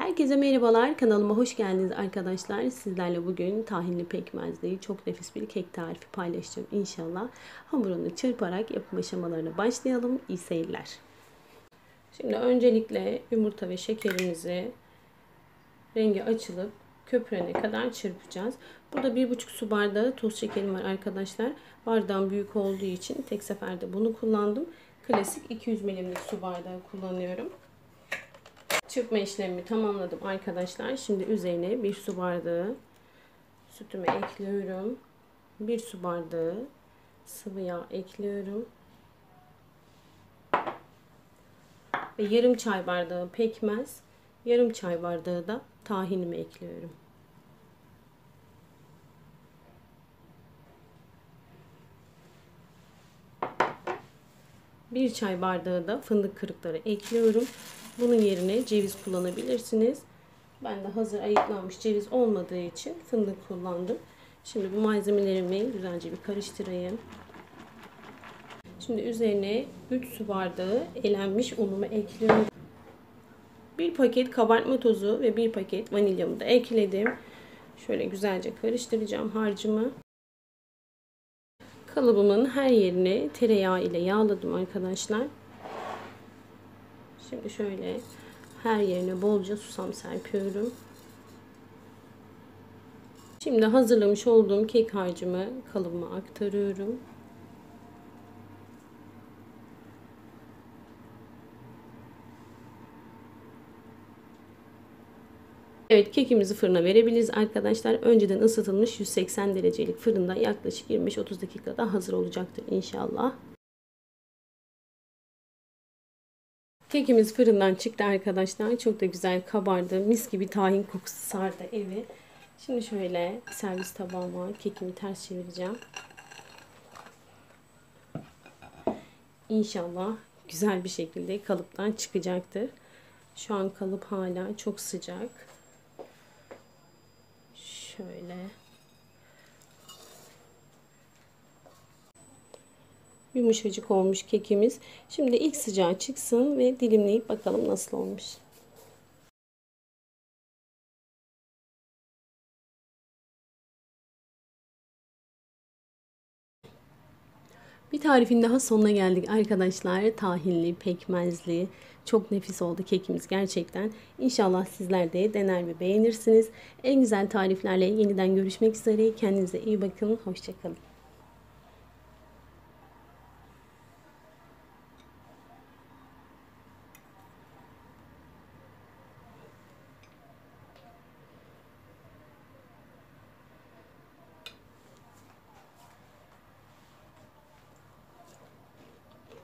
Herkese merhabalar. Kanalıma hoş geldiniz arkadaşlar. Sizlerle bugün tahinli pekmezli çok nefis bir kek tarifi paylaşacağım inşallah. Hamurunu çırparak yapım aşamalarına başlayalım. İyi seyirler. Şimdi öncelikle yumurta ve şekerimizi rengi açılıp köpürene kadar çırpacağız. Burada 1,5 su bardağı toz şekerim var arkadaşlar. Bardağım büyük olduğu için tek seferde bunu kullandım. Klasik 200 ml'lik su bardağı kullanıyorum. Çırpma işlemimi tamamladım arkadaşlar. Şimdi üzerine 1 su bardağı sütümü ekliyorum. 1 su bardağı sıvı yağ ekliyorum. Ve yarım çay bardağı pekmez, yarım çay bardağı da tahinimi ekliyorum. Bir çay bardağı da fındık kırıkları ekliyorum. Bunun yerine ceviz kullanabilirsiniz. Ben de hazır ayıklanmış ceviz olmadığı için fındık kullandım. Şimdi bu malzemelerimi güzelce bir karıştırayım. Şimdi üzerine 3 su bardağı elenmiş unumu ekliyorum. 1 paket kabartma tozu ve 1 paket vanilyamı da ekledim. Şöyle güzelce karıştıracağım harcımı. Kalıbımın her yerini tereyağı ile yağladım arkadaşlar. Şimdi şöyle her yerine bolca susam serpiyorum. Şimdi hazırlamış olduğum kek harcımı kalıbıma aktarıyorum. Evet, kekimizi fırına verebiliriz arkadaşlar. Önceden ısıtılmış 180 derecelik fırında yaklaşık 25-30 dakikada hazır olacaktır inşallah. Kekimiz fırından çıktı arkadaşlar. Çok da güzel kabardı. Mis gibi tahin kokusu sardı evi. Şimdi şöyle servis tabağıma kekimi ters çevireceğim. İnşallah güzel bir şekilde kalıptan çıkacaktır. Şu an kalıp hala çok sıcak. Şöyle. Yumuşacık olmuş kekimiz. Şimdi ilk sıcağı çıksın ve dilimleyip bakalım nasıl olmuş. Bir tarifin daha sonuna geldik arkadaşlar. Tahinli, pekmezli, çok nefis oldu kekimiz gerçekten. İnşallah sizler de dener ve beğenirsiniz. En güzel tariflerle yeniden görüşmek üzere. Kendinize iyi bakın. Hoşça kalın.